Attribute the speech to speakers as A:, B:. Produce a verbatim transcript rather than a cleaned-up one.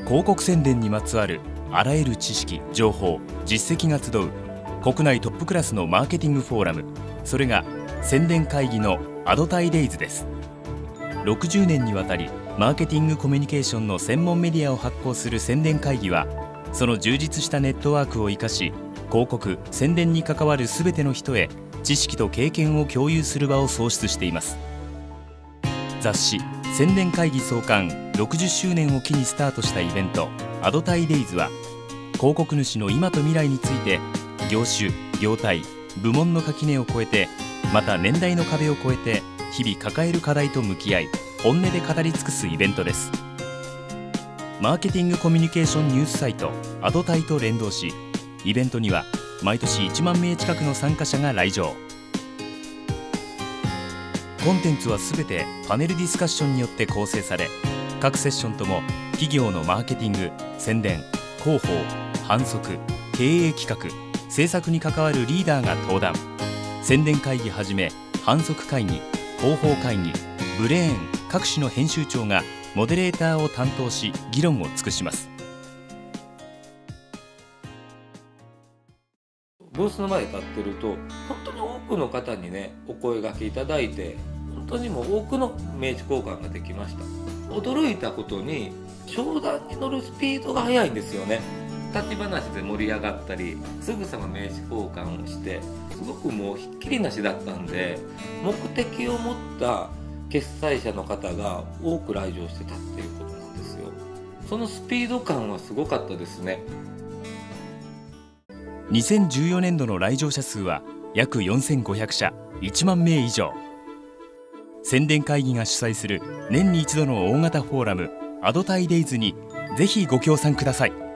A: 広告宣伝にまつわるあらゆる知識、情報、実績が集う国内トップクラスのマーケティングフォーラム、それが宣伝会議のアドタイデイズです。ろくじゅうねんにわたりマーケティングコミュニケーションの専門メディアを発行する宣伝会議は、その充実したネットワークを生かし、広告・宣伝に関わるすべての人へ知識と経験を共有する場を創出しています。雑誌宣伝会議創刊ろくじゅっしゅうねんを機にスタートしたイベントアドタイデイズは、広告主の今と未来について業種、業態、部門の垣根を越えて、また年代の壁を越えて日々抱える課題と向き合い、本音で語り尽くすイベントです。マーケティングコミュニケーションニュースサイトアドタイと連動し、イベントには毎年いちまんめい近くの参加者が来場。コンテンツはすべてパネルディスカッションによって構成され、各セッションとも企業のマーケティング、宣伝、広報、販促、経営企画、制作に関わるリーダーが登壇。宣伝会議はじめ販促会議、広報会議、ブレーン各種の編集長がモデレーターを担当し、議論を尽くします。
B: ブースの前に立ってると、本当に多くの方にねお声掛けいただいて、本当にもう多くの名刺交換ができました。驚いたことに商談に乗るスピードが速いんですよね。立ち話で盛り上がったり、すぐさま名刺交換をして、すごくもうひっきりなしだったんで、目的を持った決済者の方が多く来場してたっていうことなんですよ。そのスピード感はすごかったですね。
A: にせんじゅうよねんどの来場者数は約よんせんごひゃくしゃ、いちまんめい以上。宣伝会議が主催する年に一度の大型フォーラムアドタイデイズにぜひご協賛ください。